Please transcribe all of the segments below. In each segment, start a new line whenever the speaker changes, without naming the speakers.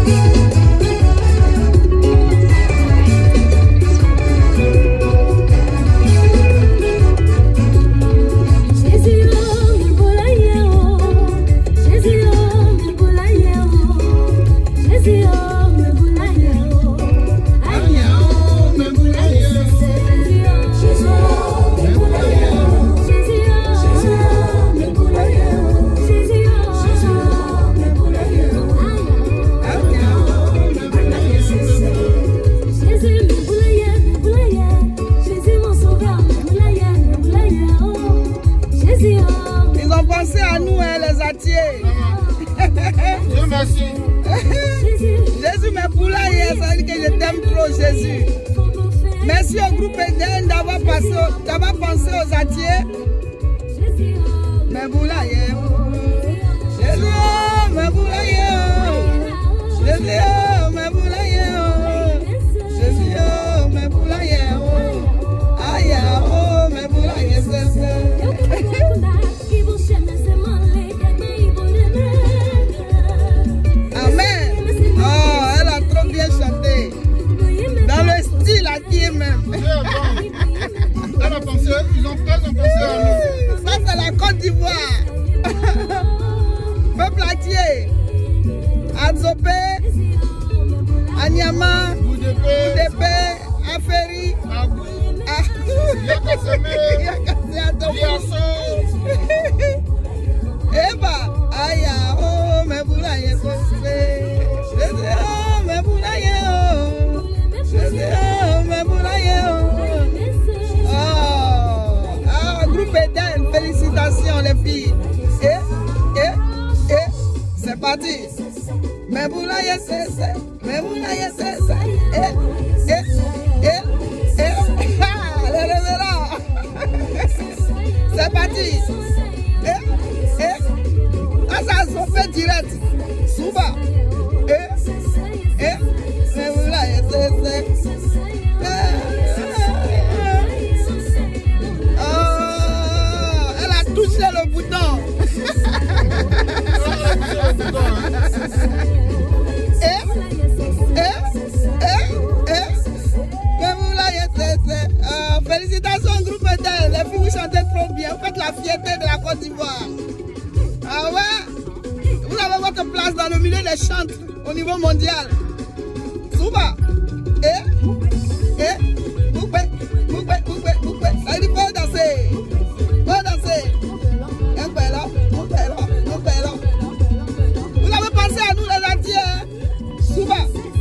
Ils ont pensé à nous, hein, les Atiers.
Dieu merci.
Jésus, mes poulaillers, ça veut dire que je t'aime trop, Jésus. Merci au groupe Eden d'avoir pensé aux Atiers. Mes poulaillers. Jésus, mes poulaillers. Jésus, mes poulaillers. Jésus, mes poulaillers. Aïe, oh, mes poulaillers, c'est Amen. Oh, elle a trop bien chanté. Dans le style Atier même.
Elle a pensé, ils ont pensé à nous.
Ça, c'est la Côte d'Ivoire. Peuple Atier. Adzopé, Anyama, Boudépé, Aferi, Eva, Aya, oh, mes poulaillers, mes poulaillers, mes poulaillers. Oh, groupe Eden, félicitations les filles. C'est parti. Mes poulaillers, mes poulaillers, c'est parti. Ça se fait direct. Souba. Mais voilà, elle a touché le bouton. Félicitations groupe Eden, les filles vous chantez trop bien, vous faites la fierté de la Côte d'Ivoire. Ah ouais, vous avez votre place dans le milieu des chantres au niveau mondial. Souba, ça dit faut danser, faut danser. Vous avez pensé à nous les Atiers. Souba,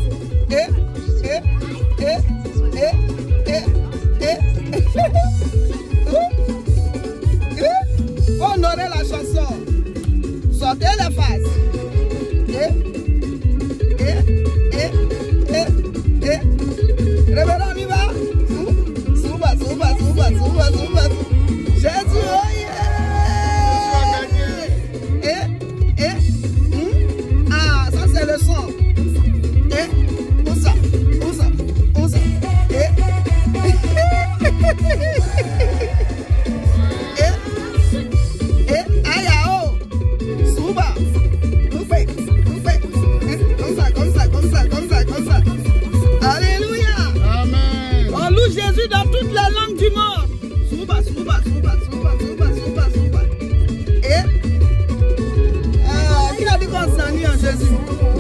faut honorer la chanson. Sortez les faces. Révérend, on y va. Souba. Jésus, oh yeah. Ah, ça c'est le son. Où ça. Alléluia.
Amen.
On loue Jésus dans toutes les langues du monde. Souba. Qui a dit qu'on s'ennuie en Jésus?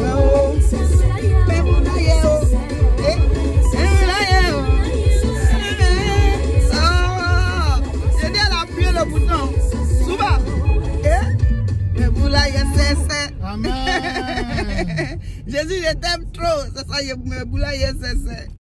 J'ai dit elle a appuyé le bouton. Souba.
Amen.
Jésus, je t'aime trop. C'est ça, me boulaye, c'est.